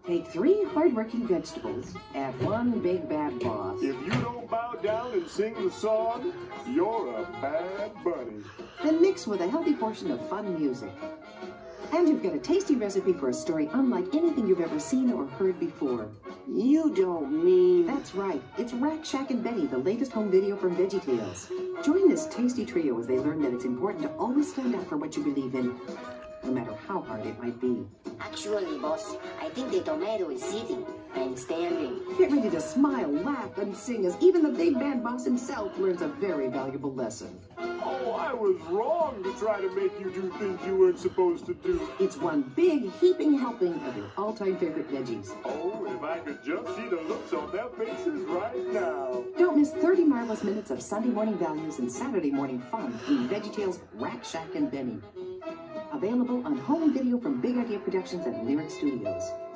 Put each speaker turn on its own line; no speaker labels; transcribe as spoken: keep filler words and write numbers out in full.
Take three hard-working vegetables, add one big bad boss.
If you don't bow down and sing the song, you're a bad bunny.
Then mix with a healthy portion of fun music. And you've got a tasty recipe for a story unlike anything you've ever seen or heard before.
You don't mean...
That's right. It's Rack, Shack, and Benny, the latest home video from VeggieTales. Join this tasty trio as they learn that it's important to always stand up for what you believe in, no matter how hard it might be.
Actually, boss, I think the tomato is sitting. I'm standing.
Get ready to smile, laugh, and sing as even the big bad boss himself learns a very valuable lesson.
Oh, I was wrong to try to make you do things you weren't supposed to do.
It's one big heaping helping of your all-time favorite veggies.
Oh, if I could just see the looks on their faces right now.
Don't miss thirty marvelous minutes of Sunday morning values and Saturday morning fun in VeggieTales Rack, Shack, and Benny. Available on home video from Big Idea Productions and Lyric Studios.